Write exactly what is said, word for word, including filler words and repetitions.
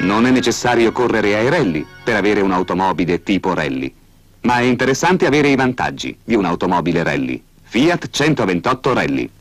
Non è necessario correre ai rally per avere un'automobile tipo rally, ma è interessante avere i vantaggi di un'automobile rally. Fiat centoventotto Rally.